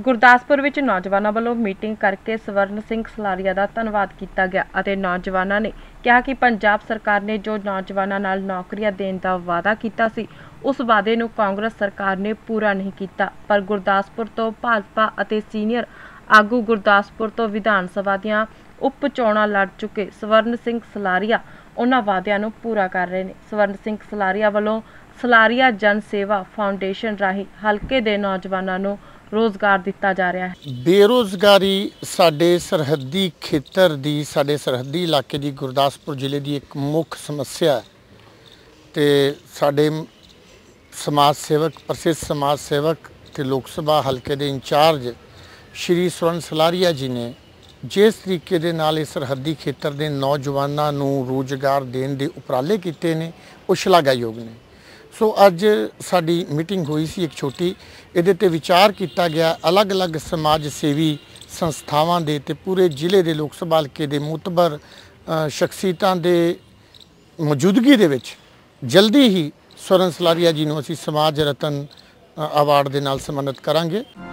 ਗੁਰਦਾਸਪੁਰ ਵਿੱਚ ਨੌਜਵਾਨਾਂ ਵੱਲੋਂ ਮੀਟਿੰਗ ਕਰਕੇ ਸਵਰਨ ਸਿੰਘ ਸਲਾਰੀਆ ਦਾ ਧੰਨਵਾਦ ਕੀਤਾ ਗਿਆ ਅਤੇ ਨੌਜਵਾਨਾਂ ਨੇ ਕਿਹਾ ਕਿ ਪੰਜਾਬ ਸਰਕਾਰ ਨੇ ਜੋ ਨੌਜਵਾਨਾਂ ਨਾਲ ਨੌਕਰੀਆਂ ਦੇਣ ਦਾ ਵਾਅਦਾ ਕੀਤਾ ਸੀ ਉਸ ਵਾਅਦੇ ਨੂੰ ਕਾਂਗਰਸ ਸਰਕਾਰ ਨੇ ਪੂਰਾ ਨਹੀਂ ਕੀਤਾ। ਪਰ ਗੁਰਦਾਸਪੁਰ ਤੋਂ ਭਾਜਪਾ ਅਤੇ ਸੀਨੀਅਰ ਆਗੂ ਗੁਰਦਾਸਪੁਰ ਤੋਂ ਵਿਧਾਨ ਸਭਾ ਦੀਆਂ ਉਪ ਚੋਣਾਂ ਲੜ ਚੁੱਕੇ ਸਵਰਨ ਸਿੰਘ ਸਲਾਰੀਆ ਉਹਨਾਂ ਵਾਅਦਿਆਂ ਨੂੰ ਪੂਰਾ ਕਰ ਰਹੇ ਨੇ। ਸਵਰਨ ਸਿੰਘ ਸਲਾਰੀਆ ਵੱਲੋਂ ਸਲਾਰੀਆ ਜਨ ਸੇਵਾ ਫਾਊਂਡੇਸ਼ਨ ਰਾਹੀਂ ਹਲਕੇ ਦੇ ਨੌਜਵਾਨਾਂ ਨੂੰ रोजगार दिता जा रहा है। बेरोजगारी साडे सरहदी खेतर दी साडे सरहदी इलाके दी गुरदासपुर जिले की एक मुख्य समस्या है ते साडे समाज सेवक प्रसिद्ध समाज सेवक ते लोक सभा हल्के दे इंचार्ज श्री स्वर्ण सलारिया जी ने जिस तरीके दे नाल इस सरहदी खेतर दे नौजवानों नूं रोजगार देण दे उपराले कीते ने वो शलाघायोग ने। सो अज साडी मीटिंग हुई सी एक छोटी इहदे ते विचार किया गया अलग अलग समाज सेवी संस्थावां दे ते पूरे जिले दे लोक सभा हल्के दे मुतबर शख्सियतां दे मौजूदगी दे विच जल्दी ही स्वर्ण सलारिया जी नूं असीं समाज रतन अवार्ड दे नाल सम्मानित करांगे।